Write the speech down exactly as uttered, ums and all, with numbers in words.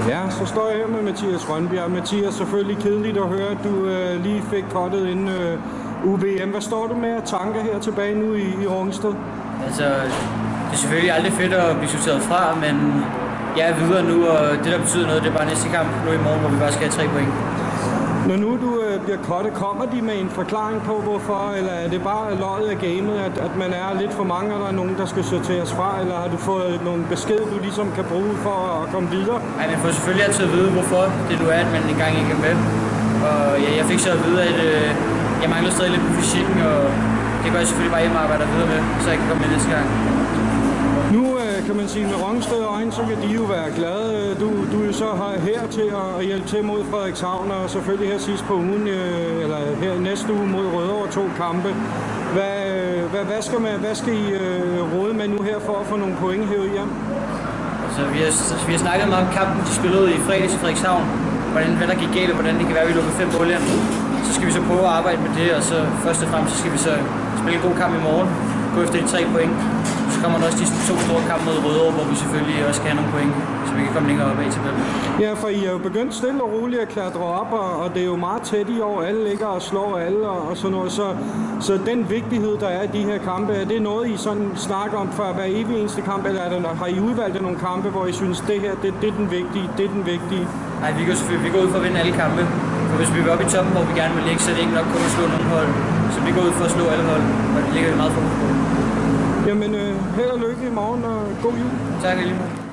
Ja, så står jeg her med Mathias Rønbjerg. Mathias, selvfølgelig kedeligt at høre, at du øh, lige fik kottet inden øh, U V M. Hvad står du med af tanker her tilbage nu i, i Rungsted? Altså, det er selvfølgelig aldrig fedt at blive sorteret fra, men jeg er videre nu, og det der betyder noget, det er bare næste kamp nu i morgen, hvor vi bare skal have tre point. Når nu du øh, bliver kottet, kommer de med en forklaring på, hvorfor, eller er det bare løjet af gamet, at, at man er lidt for mange, og der er nogen, der skal sorteres fra, eller har du fået nogle besked, du ligesom kan bruge for at komme videre? Nej, man får selvfølgelig altid at vide, hvorfor det nu er, at man engang ikke er med. Og ja, jeg fik så at vide, at øh, jeg mangler stadig lidt på fysikken, og det går jeg selvfølgelig bare hjem og arbejder videre med, så jeg kan komme med næste gang. Nu øh, kan man sige, med Rungsted og øjne, så kan de jo være glade. Du, du er jo så her til at hjælpe til mod Frederikshavn, og selvfølgelig her sidst på ugen, øh, eller her næste uge mod Rødovre, to kampe. Hvad, hvad, hvad, skal, man, hvad skal I øh, råde med nu her for at få nogle point hævet hjem? Altså, vi, har, vi har snakket meget om kampen, de spillede i fredags i Frederikshavn. Hvordan, hvad der gik galt, og hvordan det kan være, at vi lukker fem mål hjem. Så skal vi så prøve at arbejde med det, og så først og fremmest så skal vi så spille en god kamp i morgen. Gå efter de tre point. Så kommer der også de to store kampe mod Rødovre, hvor vi selvfølgelig også skal have nogle point, så vi kan komme længere op af i tabellen. Ja, for I er jo begyndt stille og roligt at klatre op, og, og det er jo meget tæt i år. Alle ligger og slår alle og, og sådan noget. Så, så den vigtighed, der er i de her kampe, er det noget, I sådan snakker om for hver evig eneste kamp, eller er det, har I udvalgt nogle kampe, hvor I synes, det her, det, det er den vigtige, det er den vigtige? Nej, vi går selvfølgelig vi går ud for at vinde alle kampe. For hvis vi er oppe i toppen, hvor vi gerne vil ligge, så er det ikke nok kun at slå nogle hold. Så vi går ud for at slå alle hold, og det ligger vi meget fokus på. Jamen, øh, held og lykke i morgen, og god jul. Tak lige.